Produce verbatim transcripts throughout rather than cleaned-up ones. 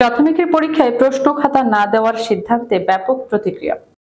প্রাথমিকের পরীক্ষায় প্রশ্ন খাতা না দেওয়ার সিদ্ধান্তে ব্যাপক প্রতিক্রিয়া।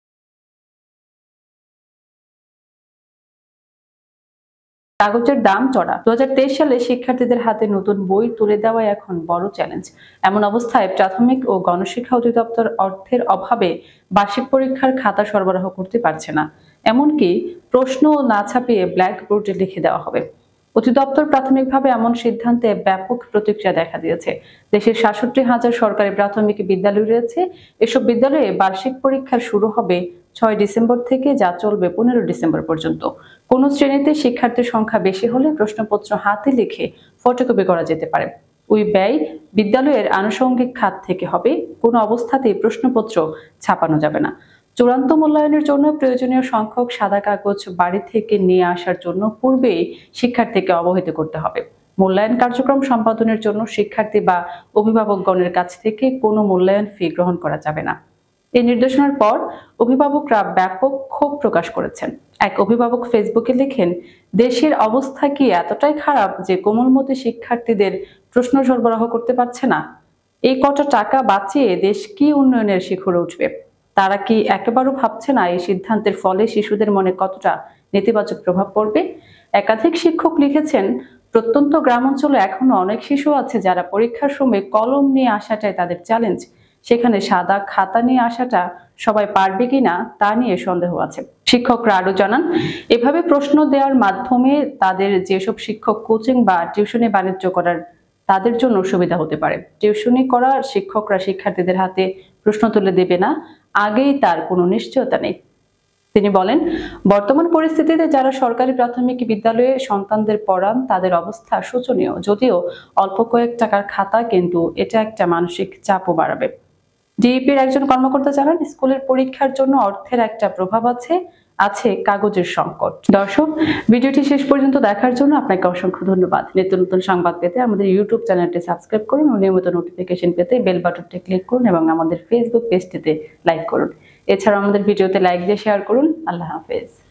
কাগজের দাম চড়া। দু হাজার তেইশ সালে শিক্ষার্থীদের হাতে নতুন বই তুলে দেওয়া এখন বড় চ্যালেঞ্জ। এমন অবস্থায় প্রাথমিক ও গণশিক্ষা অধিদপ্তর অর্থের অভাবে বার্ষিক পরীক্ষার খাতা সরবরাহ করতে পারছে না। এমনকি প্রশ্ন না ছাপিয়ে ব্ল্যাকবোর্ডে লিখে দেওয়া হবে। অধিদপ্তর প্রাথমিকভাবে এমন সিদ্ধান্তে ব্যাপক প্রতিক্রিয়া দেখা দিয়েছে। দেশের সাতষট্টি হাজার সরকারি প্রাথমিক বিদ্যালয় রয়েছে। এসব বিদ্যালয়ে বার্ষিক পরীক্ষা শুরু হবে ছয় ডিসেম্বর থেকে, যা চলবে পনেরো ডিসেম্বর পর্যন্ত। কোনো শ্রেণীতে শিক্ষার্থীর সংখ্যা বেশি হলে প্রশ্নপত্র হাতে লিখে ফটোকপি করা যেতে পারে। ওই ব্যয় বিদ্যালয়ের আনুষঙ্গিক খাত থেকে হবে। কোনো অবস্থাতেই প্রশ্নপত্র ছাপানো যাবে না। চূড়ান্ত মূল্যায়নের জন্য প্রয়োজনীয় সংখ্যক সাদা কাগজ বাড়ি থেকে নিয়ে আসার জন্য পূর্বেই শিক্ষার্থীকে অবহিত করতে হবে। মূল্যায়ন কার্যক্রম সম্পাদনের জন্য শিক্ষার্থী বা অভিভাবকগণের কাছ থেকে কোনো মূল্যায়ন ফি গ্রহণ করা যাবে না। এই নির্দেশনার পর অভিভাবকরা ব্যাপক ক্ষোভ প্রকাশ করেছেন। এক অভিভাবক ফেসবুকে লেখেন, দেশের অবস্থা কি এতটাই খারাপ যে কোমলমতি শিক্ষার্থীদের প্রশ্ন সরবরাহ করতে পারছে না? এই কটা টাকা বাঁচিয়ে দেশ কি উন্নয়নের শিখরে উঠবে? তারা কি একেবারও ভাবছে না এই সিদ্ধান্তের ফলে শিশুদের মনে কতটা নেতিবাচক প্রভাব পড়বে? একাধিক শিক্ষক লিখেছেন, প্রত্যন্ত গ্রামাঞ্চলে এখনো অনেক শিশু আছে যারা পরীক্ষার সময় কলম নিয়ে আসাটাই তাদের চ্যালেঞ্জ। সেখানে সাদা খাতা নিয়ে আসাটা সবাই পারবে কিনা তা নিয়ে সন্দেহ আছে। শিক্ষকরা আরো জানান, এভাবে প্রশ্ন দেওয়ার মাধ্যমে তাদের যেসব শিক্ষক কোচিং বা টিউশনি বাণিজ্য করার তাদের জন্য সুবিধা হতে পারে। টিউশনি করা শিক্ষকরা শিক্ষার্থীদের হাতে প্রশ্ন তুলে দেবে না, আগেই তার কোনো নিশ্চয়তা নেই। তিনি বলেন, বর্তমান পরিস্থিতিতে যারা সরকারি প্রাথমিক বিদ্যালয়ে সন্তানদের পড়ান তাদের অবস্থা শোচনীয়। যদিও অল্প কয়েক টাকার খাতা, কিন্তু এটা একটা মানসিক চাপও বাড়াবে। ডিইপির একজন কর্মকর্তা জানান, স্কুলের পরীক্ষার জন্য অর্থের একটা প্রভাব আছে, আছে কাগজের সংকট। দর্শক, ভিডিওটি শেষ পর্যন্ত দেখার জন্য আপনাকে অসংখ্য ধন্যবাদ। নিত্য নতুন সংবাদ পেতে আমাদের ইউটিউব চ্যানেলটি সাবস্ক্রাইব করুন ও নিয়মিত নোটিফিকেশন পেতে বেল বাটনটি ক্লিক করুন এবং আমাদের ফেসবুক পেজটিতে লাইক করুন। এছাড়াও আমাদের ভিডিওতে লাইক দিয়ে শেয়ার করুন। আল্লাহ হাফেজ।